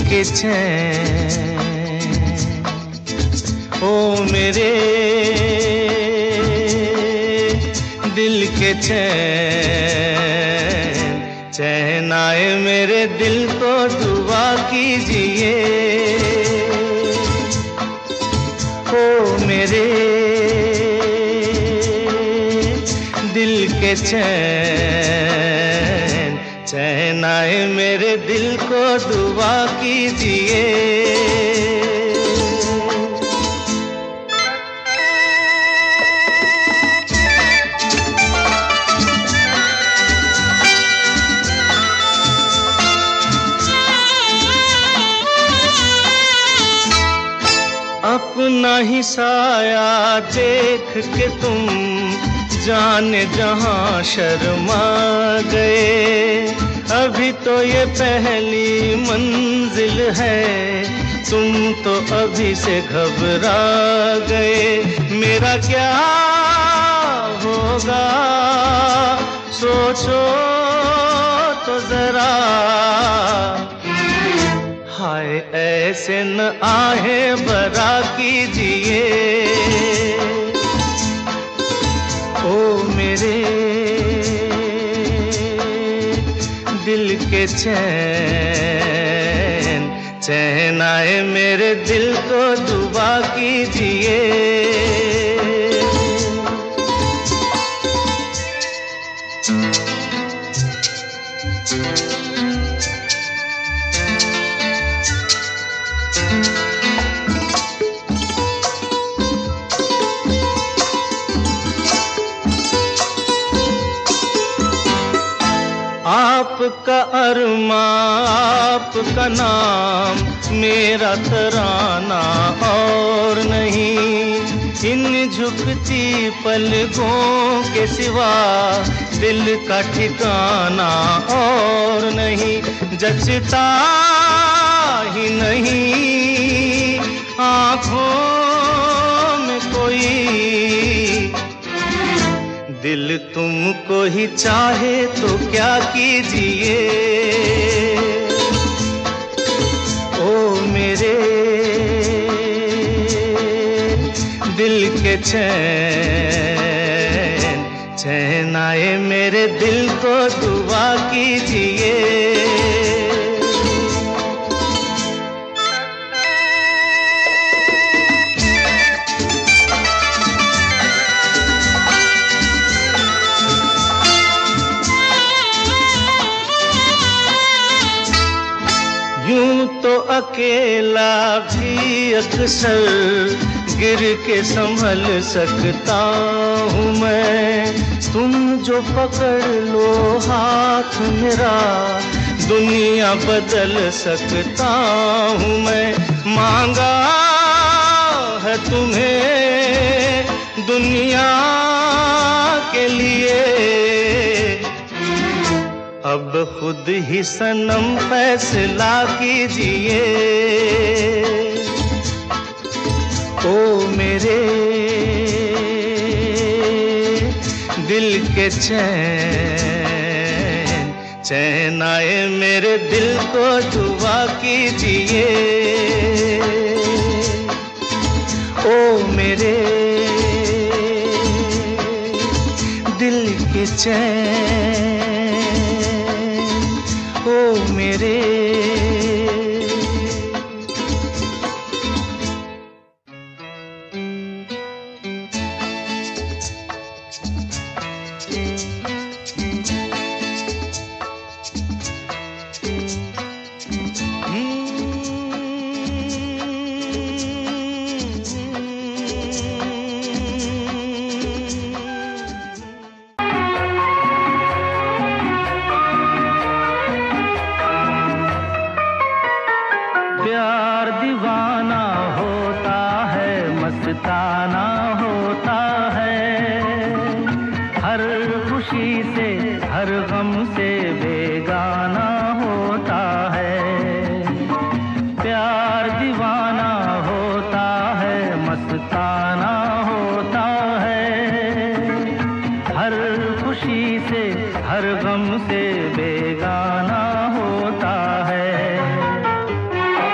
के चैन, ओ मेरे दिल के चैन, चैन आए मेरे दिल को दुआ कीजिए। ओ मेरे दिल के चैन, चैन आए मेरे दिल को दुआ कीजिए। अपना ही साया देख के तुम जाने जहां शर्मा गए। अभी तो ये पहली मंजिल है, तुम तो अभी से घबरा गए। मेरा क्या होगा सोचो तो जरा, हाय ऐसे न आहे बरा कीजिए। ओ मेरे दिल के चैन, चैन आए मेरे दिल को दुआ कीजिए। आपका अरमा आपका नाम मेरा तराना और नहीं। इन झुकती पलकों के सिवा दिल का ठिकाना और नहीं। जचता ही नहीं आँखों में कोई, दिल तुमको ही चाहे तो क्या कीजिए। ओ मेरे दिल के चैन, चैन आए मेरे दिल को दुआ कीजिए। यूं तो अकेला भी अक्सर गिर के संभल सकता हूँ मैं। तुम जो पकड़ लो हाथ मेरा दुनिया बदल सकता हूँ मैं। मांगा है तुम्हें दुनिया के लिए, अब खुद ही सनम फैसला कीजिए। ओ मेरे दिल के चैन, चैन आए मेरे दिल को दुआ कीजिए। ओ मेरे दिल के चैन, ओ मेरे मस्ताना होता है, हर खुशी से हर गम से बेगाना होता है। प्यार दीवाना होता है, मस्ताना होता है, हर खुशी से हर गम से बेगाना होता है।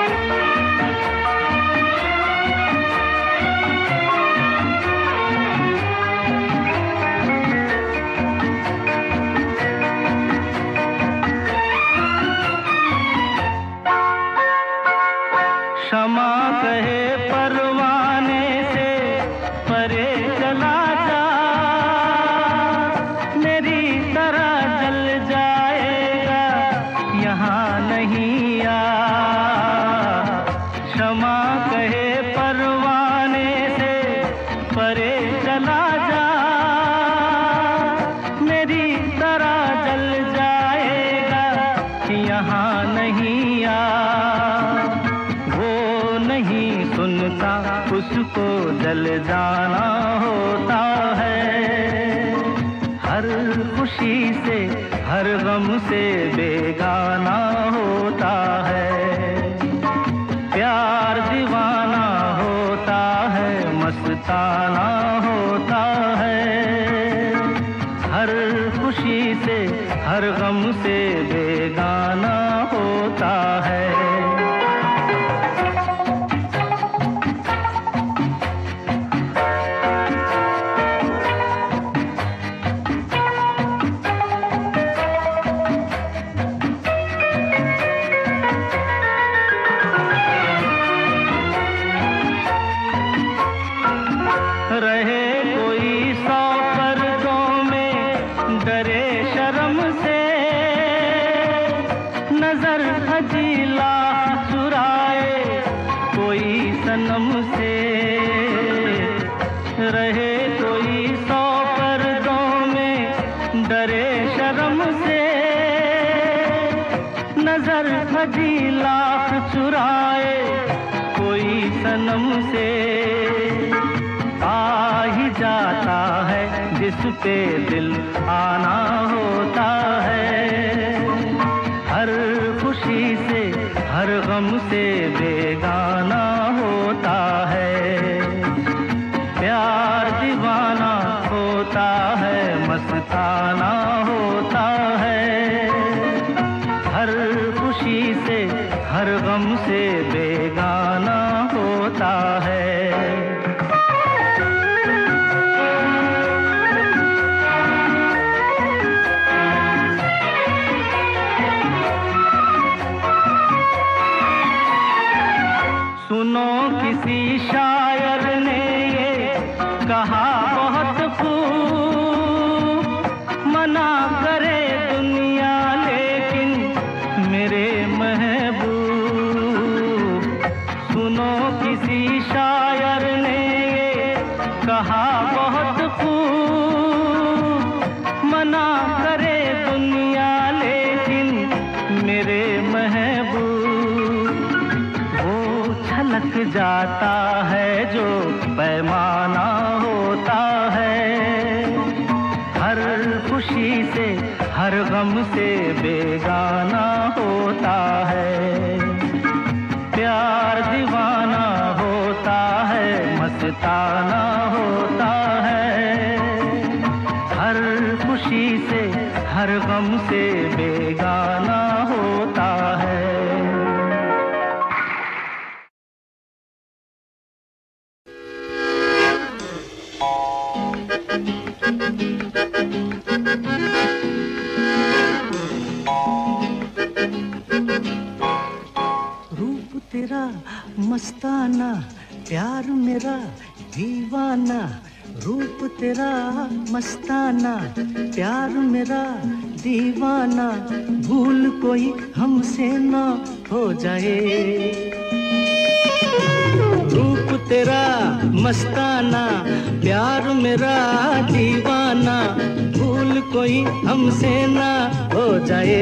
चला जा, मेरी तरह जल जाएगा, यहाँ नहीं आ। क्षमा कहे परवाने से परे चला जा, मेरी तरह जल जाएगा, यहाँ नहीं आ। वो नहीं सुनता, उसको जल जाना होता है। हर खुशी से हर गम से बेगाना होता है। प्यार दीवाना होता है, मस्ताना होता है। हर खुशी से हर गम से बेगाना होता है। रहे कोई 100 पर्दों में डरे शर्म से, नजर हजीला चुराए कोई सनम से। रहे कोई 100 पर्दों में डरे शर्म से, नजर हजीला चुराए कोई सनम से। आ ही जाता है जिस पे दिल आना होता है। हर खुशी से हर गम से बेगाना होता है। प्यार दीवाना होता है, मस्ताना होता है। हर खुशी से हर गम से बेगाना होता है। सुनो किसी शायर ने ये कहा बहुत खूब, मना करे दुनिया लेकिन मेरे महबूब। सुनो किसी शायर ने ये कहा बहुत खूब, मना करे दुनिया लेकिन मेरे महबूब। छलक जाता है जो पैमाना होता है। हर खुशी से हर गम से बेगाना होता है। प्यार दीवाना होता है, मस्ताना होता है। हर खुशी से हर गम से बेगाना होता है। रूप तेरा मस्ताना, प्यार मेरा दीवाना। रूप तेरा मस्ताना, प्यार मेरा दीवाना। भूल कोई हमसे ना हो जाए। रूप तेरा मस्ताना, प्यार मेरा दीवाना। भूल कोई हमसे ना हो जाए।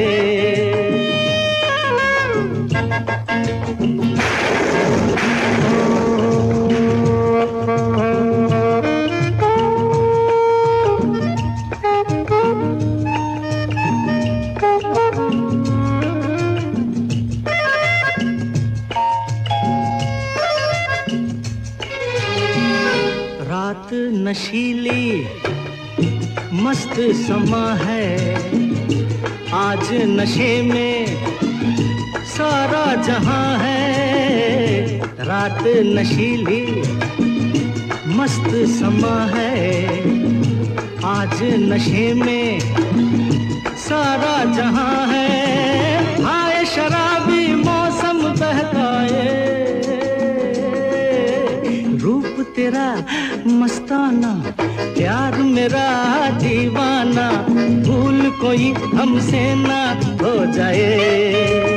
रात नशीली मस्त समा है, आज नशे में सारा जहां है। रात नशीली मस्त समा है, आज नशे में सारा जहां है। हाय शराबी मौसम बहकाए, रूप तेरा मस्त मस्ताना, प्यार मेरा दीवाना, भूल कोई हमसे ना हो जाए।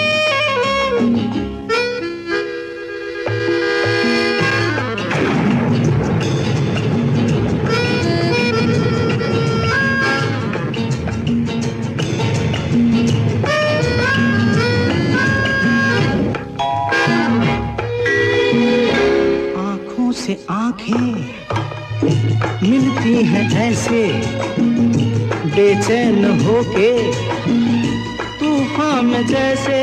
से आंखें मिलती हैं ऐसे बेचैन होके तूफान में जैसे।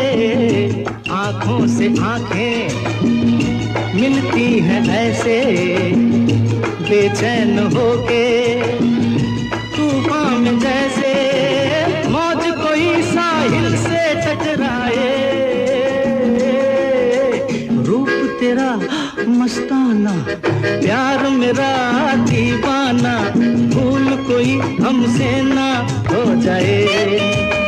आंखों से आंखें मिलती हैं ऐसे बेचैन होके तूफान में जैसे। मौज कोई साहिल से टकराए, रूप तेरा मस्ताना, प्यार मेरा दीवाना, भूल कोई हमसे ना हो जाए।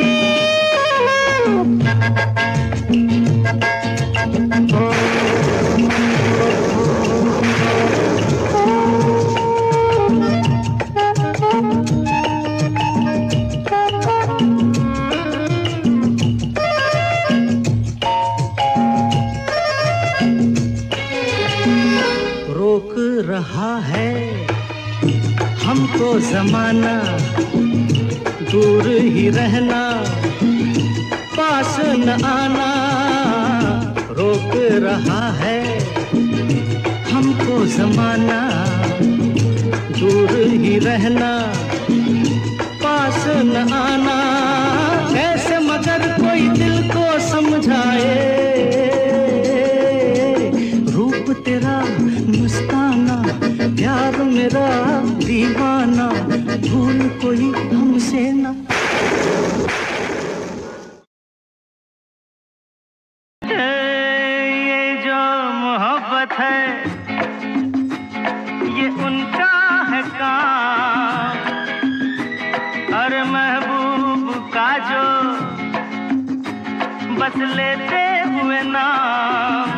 रोक रहा है हमको ज़माना, दूर ही रहना, पास न आना। रोक रहा है हमको ज़माना, दूर ही रहना, पास न आना। कैसे मगर कोई दिल को समझाए, रूप तेरा मस्ताना, प्यार मेरा दीवाना, भूल कोई हमसे ना। ये जो मोहब्बत है ये उनका है काम, और महबूब का जो बस लेते हुए नाम।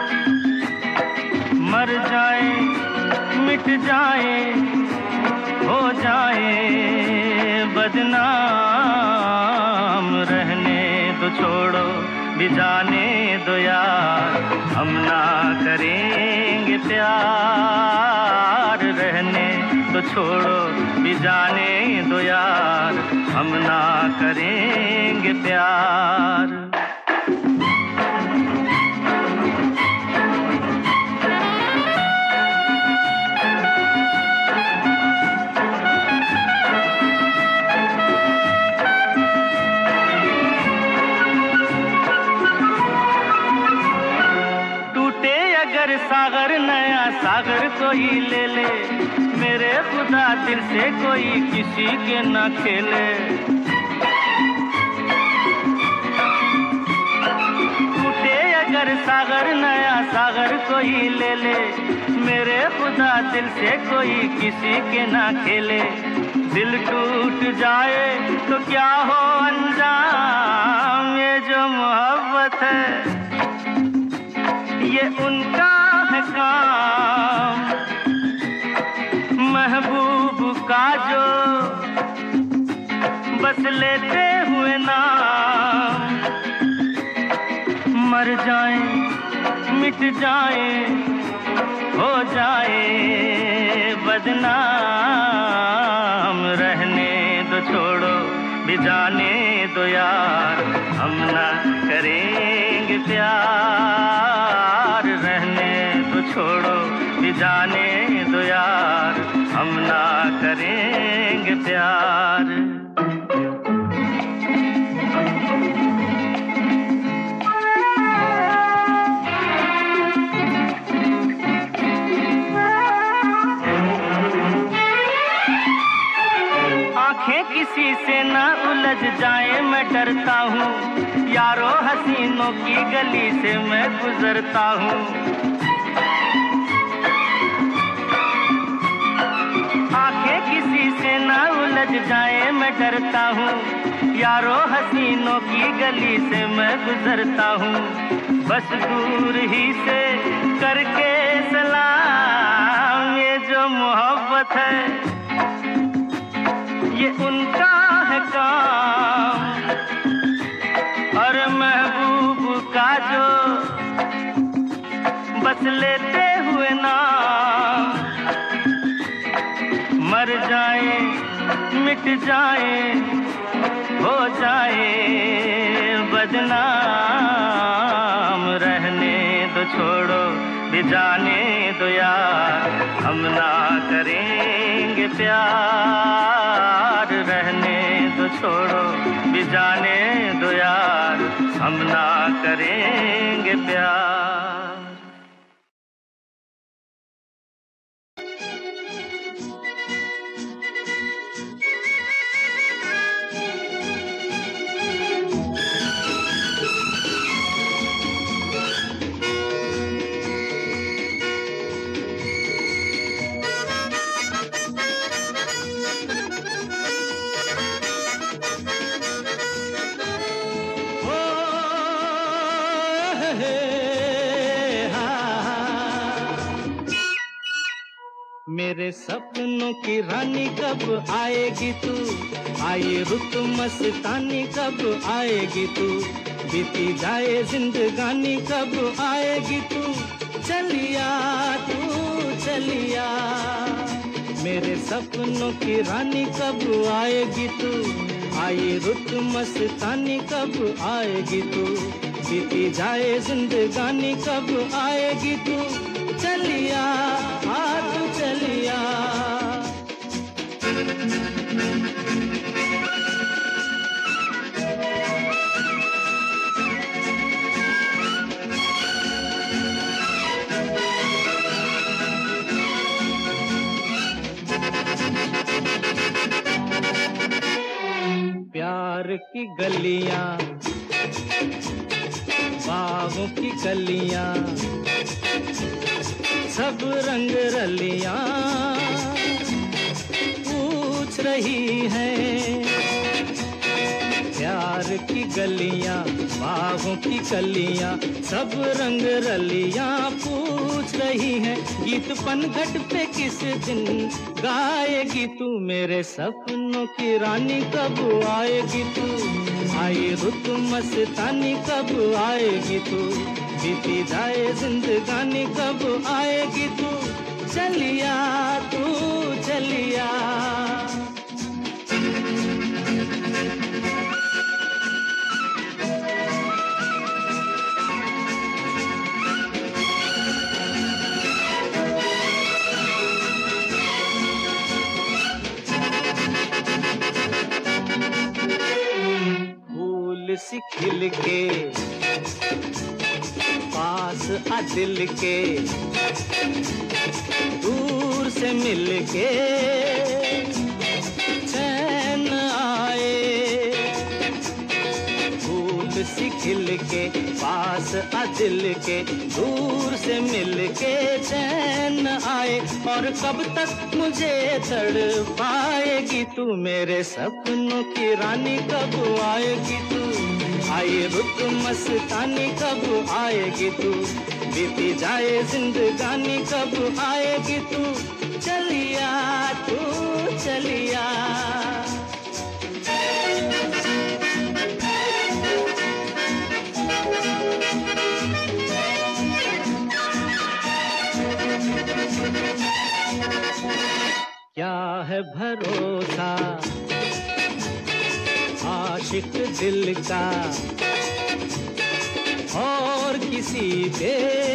मर जाए मिट जाए हो जाए बदनाम, रहने दो छोड़ो भी जाने दो यार, हम ना करेंगे प्यार। रहने दो छोड़ो भी जाने दो यार, हम ना करेंगे प्यार। सागर नया सागर कोई ले ले, मेरे खुदा दिल से कोई किसी के न खेले। टूटे अगर सागर नया सागर कोई ले ले, मेरे खुदा दिल से कोई किसी के न खेले। दिल टूट जाए तो क्या हो अंजाम, ये जो मोहब्बत है ये उनका है काम। महबूब का जो बस लेते हुए नाम, मर जाए मिट जाए हो जाए बदनाम। रहने दो छोड़ो भी जाने दो यार, हम ना करेंगे प्यार। रहने दो छोड़ो भी जाने दो यार, हम ना करेंगे प्यार। आंखें किसी से ना उलझ जाए मैं डरता हूँ, यारों हसीनों की गली से मैं गुजरता हूँ। आंखें किसी से ना उलझ जाए मैं डरता हूँ, यारों हसीनों की गली से मैं गुजरता हूँ। बस दूर ही से करके सलाम, ये जो मोहब्बत है ये उनका है काम, और महबूब का जो बस लेते हुए नाम, मर जाए मिट जाए हो जाए बदनाम, रहने दो छोड़ो भी जाने दो यार, हम ना करेंगे प्यार, रहने दो छोड़ो भी जाने दो यार, हम ना करेंगे प्यार। मेरे सपनों की रानी कब आएगी तू, आई रुत मस्तानी कब आएगी तू, बीती जाए जिंदगानी कब आएगी तू, चलिया तू चलिया। मेरे सपनों की रानी कब आएगी तू, आई रुत मस्तानी कब आएगी तू, बीती जाए जिंदगानी कब आएगी तू, चलिया तू चलिया। प्यार की गलियां बागों की कलियां सब रंग रलियां पूछ रही हैं, प्यार की गलियां बागों की कलियां सब रंग रलियां पूछ रही हैं, गीत पनघट पे किस दिन गाएगी तू, मेरे सपनों की रानी कब आएगी तू, आई रुत मस्तानी कब आएगी तू, बीती जाए जिंदगानी कब आएगी तू, चलिया तू चलिया। फूल सी खिल के पास आ दिल के, दूर से मिल के चैन आए, फूल सी खिल के पास आ दिल के, दूर से मिल के चैन आए, और कब तक मुझे तड़पाएगी तू, मेरे सपनों की रानी कब आएगी तू, आई रुत मस्तानी कब आएगी तू, बीती जाए जिंदगानी कब आएगी तू, चलिया तू चलिया। क्या है भरोसा आशिक दिल का और किसी पे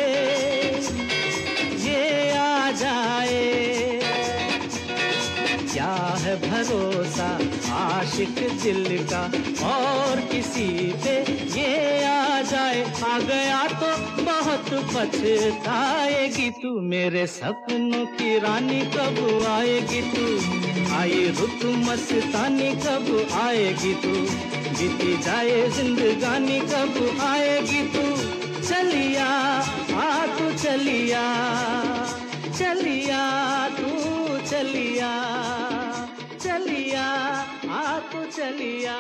ये आ जाए, क्या है भरोसा आशिक दिल का और किसी पे ये आ जाए, आ गया तो बहुत पछताएगी तू, मेरे सपनों की रानी कब आएगी तू, आई रुत मस्तानी कब आएगी तू, बीती जाए जिंदगानी कब आएगी तू, चलिया तू चलिया, चलिया तू चलिया, चलिया तू चलिया।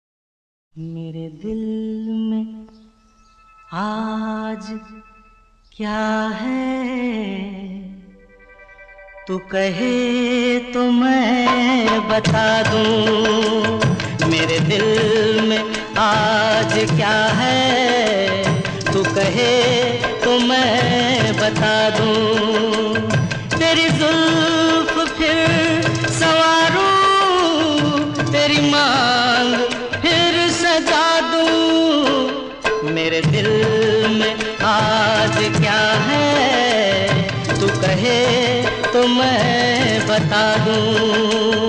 मेरे दिल में आज क्या है तू कहे तो मैं बता दूं, मेरे दिल में आज क्या है तू कहे तो मैं बता दूं। तेरी जुल्फ फिर संवारूं, तेरी मांग फिर सजा दूं, मेरे दिल में आज क्या है तू कहे तो मैं बता दूं।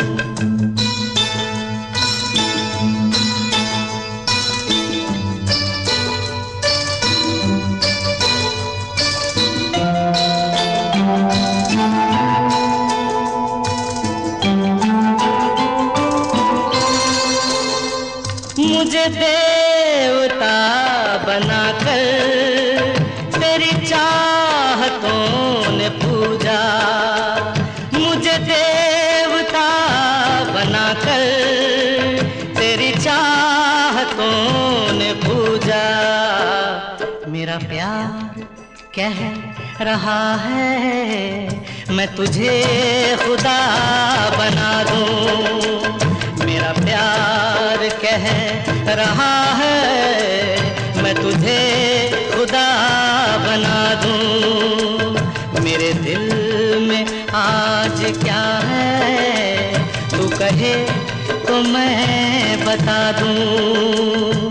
मुझे देवता बनाकर तेरी चाहतों ने पूजा, मुझे देवता बनाकर तेरी चाहतों ने पूजा। मेरा प्यार कह रहा है मैं तुझे खुदा बना दूं, मेरा प्यार कह रहा है मैं तुझे खुदा बना दूं। मेरे दिल में आज क्या है तू कहे तो मैं बता दूं।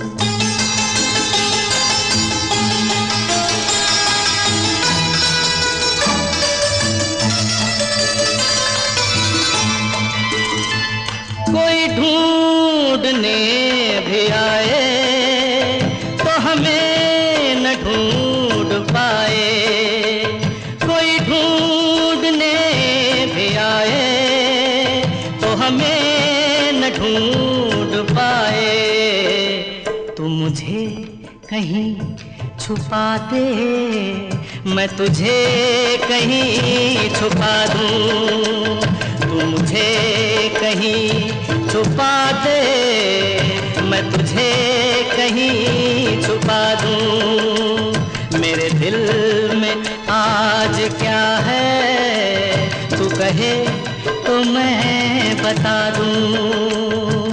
कोई ढूंढने भी आए तो हमें न ढूंढ पाए, कोई ढूंढने भी आए तो हमें न ढूंढ पाए। तू मुझे कहीं छुपा दे मैं तुझे कहीं छुपा दूं, तू मुझे कहीं छुपा दे मैं तुझे कहीं छुपा दूं। मेरे दिल में आज क्या है तू कहे तो मैं बता दूं।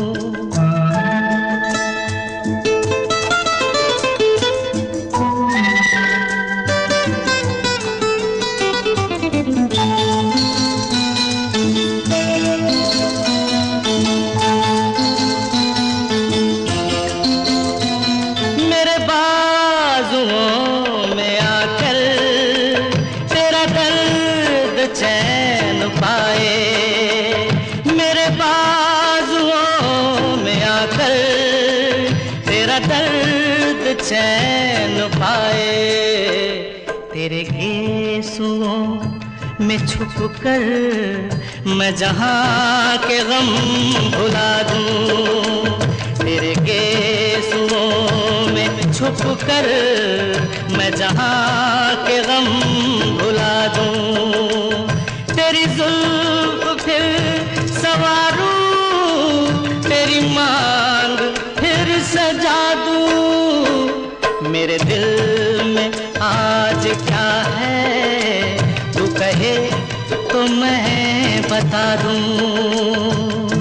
चैन पाए मेरे बाजुओं में आकर तेरा दर्द चैन पाए, तेरे गेसुओं में छुप कर मैं जहां के गम भुला दूं, तेरे गेसुओं में छुप कर मैं जहां के गम भुला दूं। तेरी जुल्फ फिर संवारूं, तेरी मांग फिर सजा दूं, मेरे दिल में आज क्या है तू कहे तो मैं बता दूं।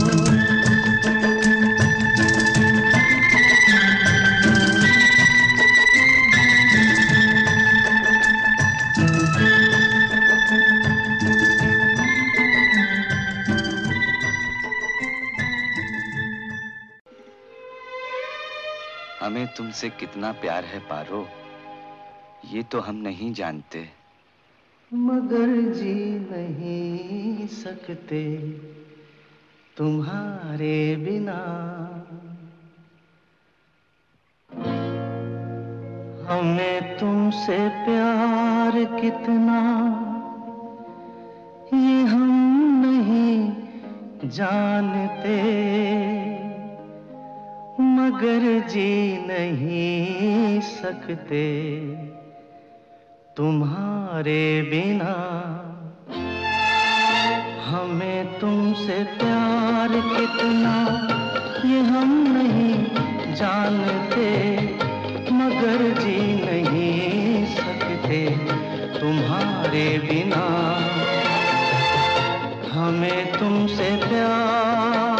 हमें तुमसे कितना प्यार है पारो, ये तो हम नहीं जानते, मगर जी नहीं सकते तुम्हारे बिना। हमें तुमसे प्यार कितना ये हम नहीं जानते, मगर जी नहीं सकते तुम्हारे बिना। हमें तुमसे प्यार कितना ये हम नहीं जानते, मगर जी नहीं सकते सकते तुम्हारे बिना। हमें तुमसे प्यार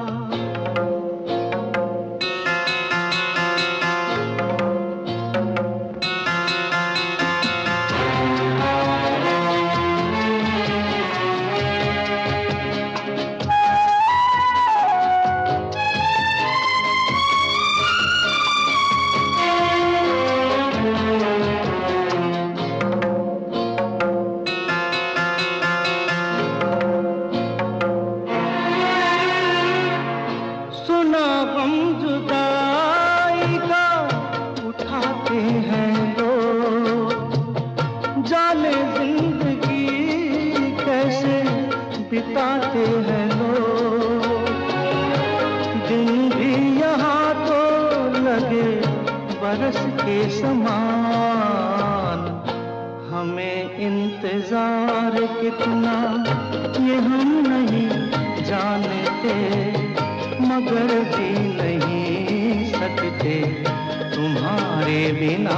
बिताते हैं लोग। दिन भी यहाँ तो लगे बरस के समान। हमें इंतजार कितना ये हम नहीं जानते, मगर जी नहीं सकते तुम्हारे बिना।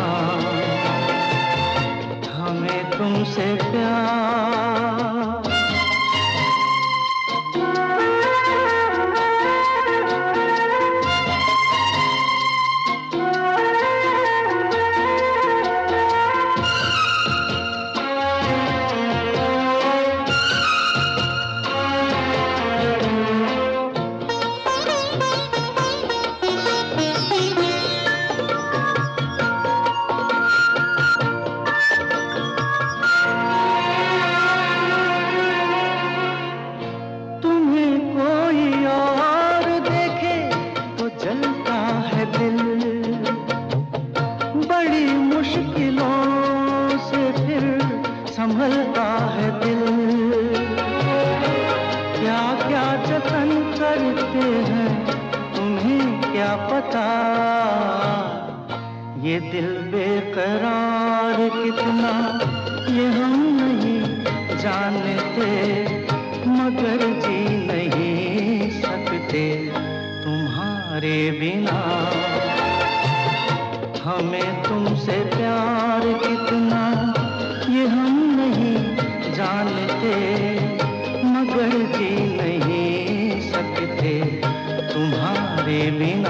हमें तुमसे प्यार संभलता है दिल। क्या क्या जतन करते हैं तुम्हें क्या पता, ये दिल बेकरार कितना ये हम नहीं जानते, मगर जी नहीं सकते तुम्हारे बिना। हमें तुमसे प्यार कितना ये हम नहीं जानते, मगर जी नहीं सकते तुम्हारे बिना।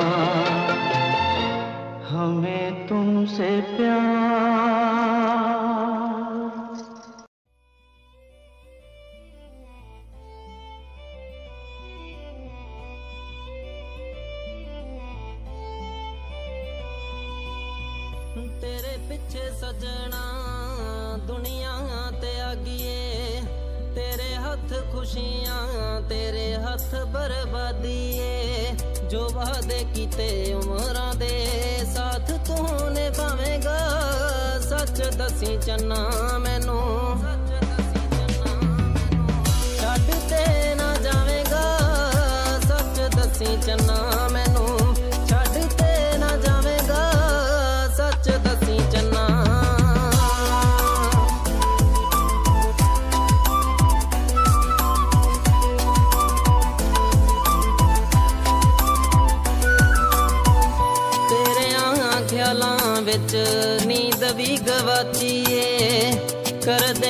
हमें तुमसे प्यार तेरे पिछे सजना दुनिया ते आगिए, तेरे हाथ खुशियां तेरे हाथ बर्बादीए। जो वादे कीते उमरां दे साथ तू निभावेगा, सच दसी चन्ना मैनू छड्ड ते ना जावेगा, सच दसी चन्ना मैनू छड्ड ते ना जावेगा, सच दसी चन्ना। ख्यालां विच नींद भी गवाचीए करदे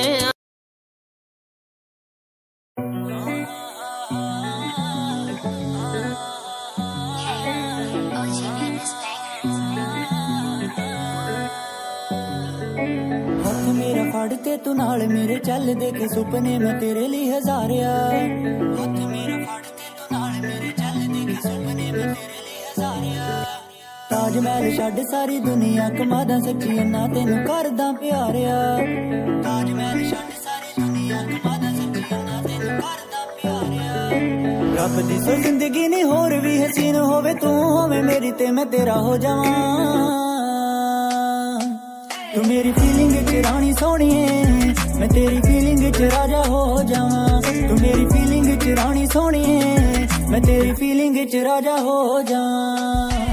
हथ मेरा फड़ के तू नाल मेरे चल देखे सुपने में तेरे लिए हजारिया। हथ मेरा फड़ के तू नाल मेरे चल देखे सुपने में तेरे लिए हजारिया। ताजमहल छड्ड सारी दुनिया कमादा सच्ची ना तेनू करदा प्यारिया। ताजमहल छड्ड सारी दुनिया कमादा सच्ची ना तेनू करदा प्यारिया। रब दी सो जिंदगी नी होर भी हसीन होवे तू होवे मेरी ते मैं तेरा हो जावां। तू मेरी फीलिंग च रानी सोहणीए, मैं तेरी फीलिंग च राजा हो जावां। तू मेरी फीलिंग च रानी सोहणीए, मैं तेरी फीलिंग च राजा हो जावां।